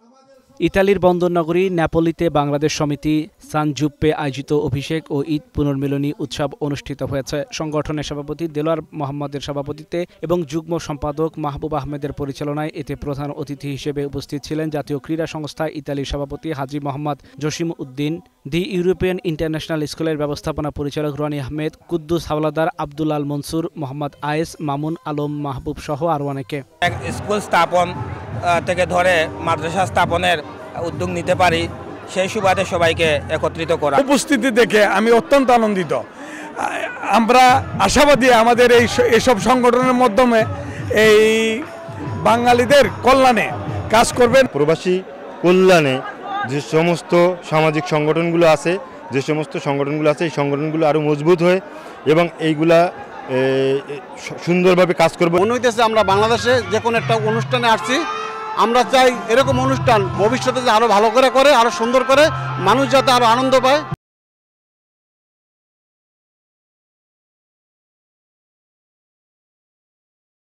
ইতালির বন্দরনগরী ন্যাপোলিতে বাংলাদেশ সমিতি সান জুপ্পে আয়োজিত অভিষেক ও ঈদ পুনর্মিলনী উৎসব অনুষ্ঠিত হয়েছে। সংগঠনের সভাপতি দেলোয়ার মোহাম্মদের সভাপতিত্বে এবং যুগ্ম সম্পাদক মাহবুব আহমেদের পরিচালনায় এতে প্রধান অতিথি হিসেবে উপস্থিত ছিলেন জাতীয় ক্রীড়া সংস্থা ইতালির সভাপতি Haji Mohammad Jasim Uddin, the European international স্কুলের ব্যবস্থাপনা পরিচালক রনি আহমেদ, কুদ্দুস হাওলাদার, আব্দুল আল মনসুর, মোহাম্মদ আয়েস, মামুন আলম মাহবুব সহ আরও অনেকে। স্কুল স্থাপন থেকে ধরে মাদ্রাসা স্থাপনের উদ্যোগ নিতে পারি, সেই সুবাদে সবাইকে একত্রিত করা। উপস্থিতি দেখে আমি অত্যন্ত আনন্দিত। আমরা আশাবাদী আমাদের এইসব সংগঠনের মাধ্যমে এই বাঙালিদের কল্যাণে কাজ করবেন। প্রবাসী কল্যাণে যে সমস্ত সামাজিক সংগঠনগুলো আছে এই সংগঠনগুলো আরও মজবুত হয়ে এবং এইগুলা সুন্দরভাবে কাজ করবো। মনে হইতেছে আমরা বাংলাদেশে যে কোনো একটা অনুষ্ঠানে আসছি, আমরা চাই এরকম অনুষ্ঠান ভবিষ্যতে যে আরো ভালো করে আরো সুন্দর করে মানুষ যাতে আরো আনন্দ পায়।